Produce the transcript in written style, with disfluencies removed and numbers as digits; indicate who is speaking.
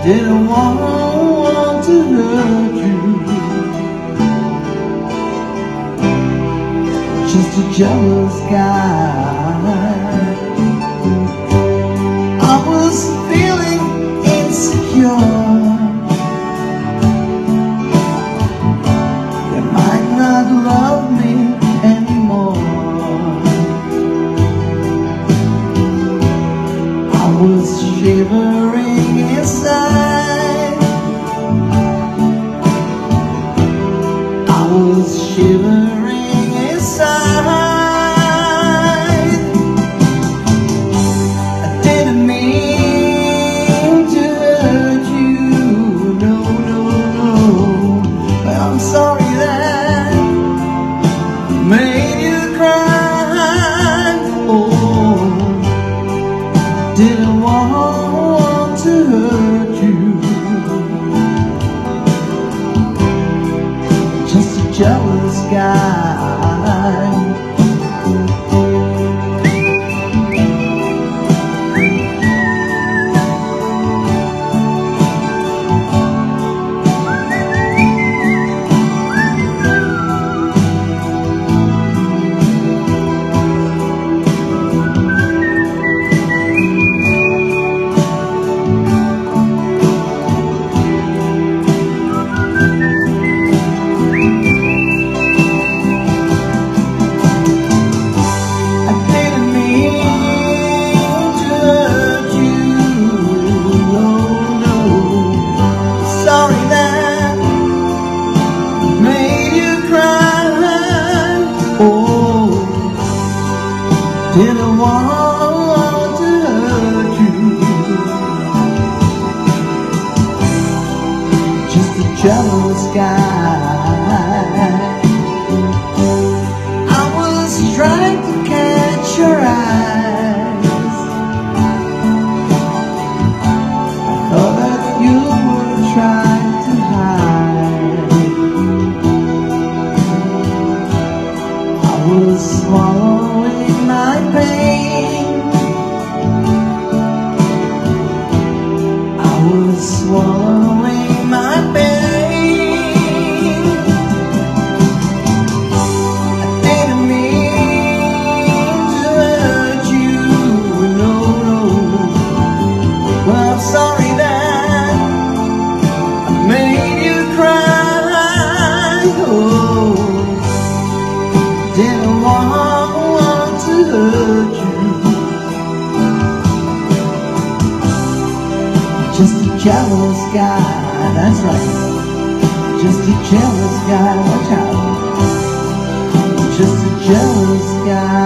Speaker 1: Didn't want to hurt you, just a jealous guy. I was feeling insecure. They might not love me anymore. I was shivering inside. I was shivering inside. I didn't mean to hurt you, no, no, no. But I'm sorry that made you cry. Oh, didn't want to hurt you, just a jealous guy. Didn't want to hurt you, just a jealous guy. I was trying to catch your eyes. I thought that you were trying to hide. I was swallowing my pain. I was swallowing my pain. I didn't mean to hurt you, no, no. Well, I'm sorry that I made you cry. Oh, didn't want to hurt you, just a jealous guy. That's right, just a jealous guy. Watch out, just a jealous guy.